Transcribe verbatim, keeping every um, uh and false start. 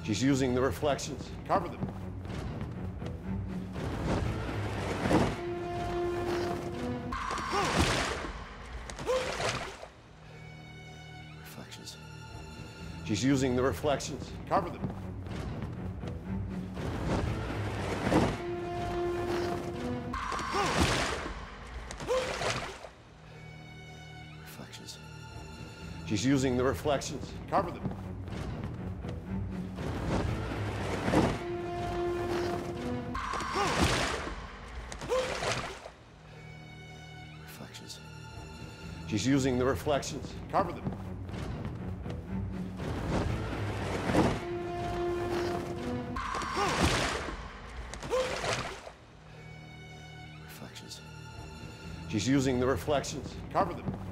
She's using the reflections. Cover them. Reflections. She's using the reflections. Cover them. Reflections. She's using the reflections. Cover them. Reflections. She's using the reflections. Cover them. Reflections. She's using the reflections. Cover them.